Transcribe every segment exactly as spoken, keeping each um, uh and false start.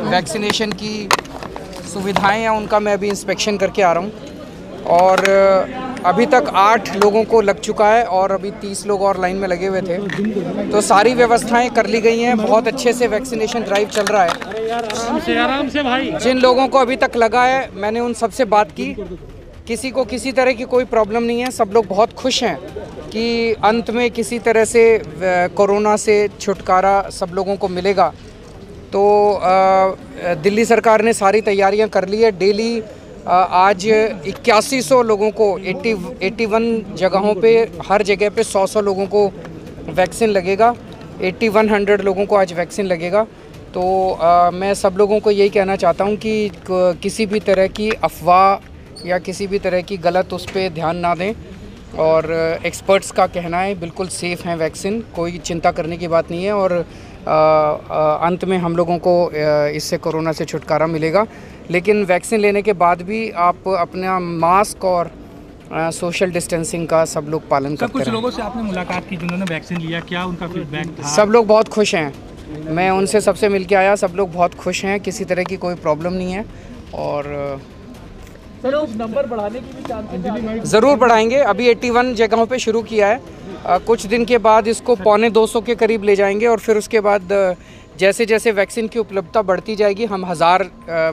Vaccination की सुविधाएं हैं उनका मैं अभी इंस्पेक्शन करके आ रहा हूं। और अभी तक आठ लोगों को लग चुका है और अभी तीस लोग और लाइन में लगे हुए थे, तो सारी व्यवस्थाएं कर ली गई हैं। बहुत अच्छे से वैक्सीनेशन ड्राइव चल रहा है। आराम से आराम से भाई। जिन लोगों को अभी तक लगा है मैंने उन सबसे बात की, किसी को किसी तरह की कोई प्रॉब्लम नहीं है। सब लोग बहुत खुश हैं कि अंत में किसी तरह से कोरोना से छुटकारा सब लोगों को मिलेगा। तो आ, दिल्ली सरकार ने सारी तैयारियां कर ली है। डेली आ, आज इक्यासी सौ लोगों को एट्टी एट्टी वन जगहों पे हर जगह पे सौ सौ लोगों को वैक्सीन लगेगा। एट्टी वन हंड्रेड लोगों को आज वैक्सीन लगेगा। तो आ, मैं सब लोगों को यही कहना चाहता हूँ कि किसी भी तरह की अफवाह या किसी भी तरह की गलत उस पर ध्यान ना दें। और एक्सपर्ट्स का कहना है बिल्कुल सेफ़ हैं वैक्सीन, कोई चिंता करने की बात नहीं है। और आ, आ, अंत में हम लोगों को इससे कोरोना से छुटकारा मिलेगा। लेकिन वैक्सीन लेने के बाद भी आप अपना मास्क और आ, सोशल डिस्टेंसिंग का सब लोग पालन करते हैं। कुछ लोगों से आपने मुलाकात की जिन्होंने वैक्सीन लिया, क्या उनका फीडबैक था? सब लोग बहुत खुश हैं। मैं उनसे सबसे मिल के आया, सब लोग बहुत खुश हैं, किसी तरह की कोई प्रॉब्लम नहीं है। और सर कुछ नंबर बढ़ाने की भी चांसेस ज़रूर बढ़ाएंगे। अभी इक्यासी जगहों पे शुरू किया है, आ, कुछ दिन के बाद इसको पौने दो सौ के करीब ले जाएंगे। और फिर उसके बाद जैसे जैसे वैक्सीन की उपलब्धता बढ़ती जाएगी हम हज़ार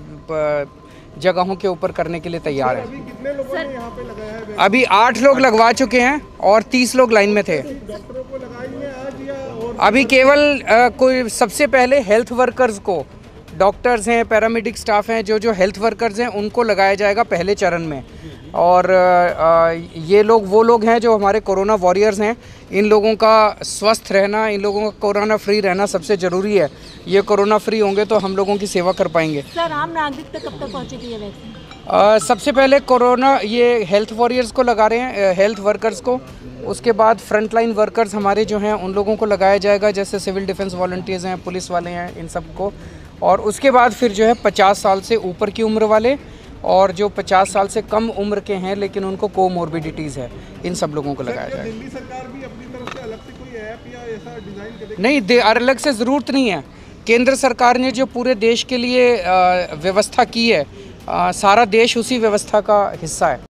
जगहों के ऊपर करने के लिए तैयार हैं। अभी कितने लोगों ने यहाँ पे लगाया है? अभी आठ लोग लगवा चुके हैं और तीस लोग लाइन में थे। डॉक्टरों को लगाई है आज या और? अभी केवल आ, कोई सबसे पहले हेल्थ वर्कर्स को, डॉक्टर्स हैं, पैरामेडिक स्टाफ हैं, जो जो हेल्थ वर्कर्स हैं उनको लगाया जाएगा पहले चरण में। और आ, ये लोग वो लोग हैं जो हमारे कोरोना वॉरियर्स हैं। इन लोगों का स्वस्थ रहना, इन लोगों का कोरोना फ्री रहना सबसे ज़रूरी है। ये कोरोना फ्री होंगे तो हम लोगों की सेवा कर पाएंगे। सर, आम नागरिक तक कब तक पहुँचेगी ये वैक्सीन? आ, सबसे पहले कोरोना ये हेल्थ वॉरियर्स को लगा रहे हैं, हेल्थ वर्कर्स को। उसके बाद फ्रंटलाइन वर्कर्स हमारे जो हैं उन लोगों को लगाया जाएगा, जैसे सिविल डिफेंस वॉलंटियर्स हैं, पुलिस वाले हैं, इन सब को। और उसके बाद फिर जो है पचास साल से ऊपर की उम्र वाले और जो पचास साल से कम उम्र के हैं लेकिन उनको कोमोर्बिडिटीज़ है, इन सब लोगों को लगाया जाएगा। दिल्ली सरकार भी अपनी तरफ से अलग से कोई ऐप या ऐसा डिज़ाइन करेगी? नहीं, अलग से ज़रूरत नहीं है। केंद्र सरकार ने जो पूरे देश के लिए व्यवस्था की है, आ, सारा देश उसी व्यवस्था का हिस्सा है।